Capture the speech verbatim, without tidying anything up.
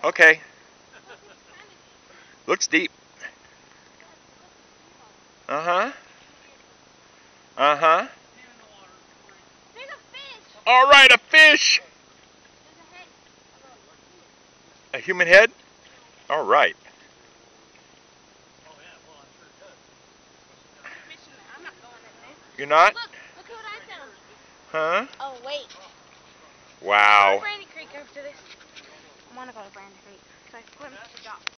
Okay. Looks deep. Uh-huh. Uh-huh. There's a fish. All right, a fish. There's a head. A human head? All right. I'm not going in there. You're not? Look, look at what I found. Huh? Oh, wait. Wow. Go to Brandy Creek after this. I want to go to Brandy Creek. So I swim to the dock.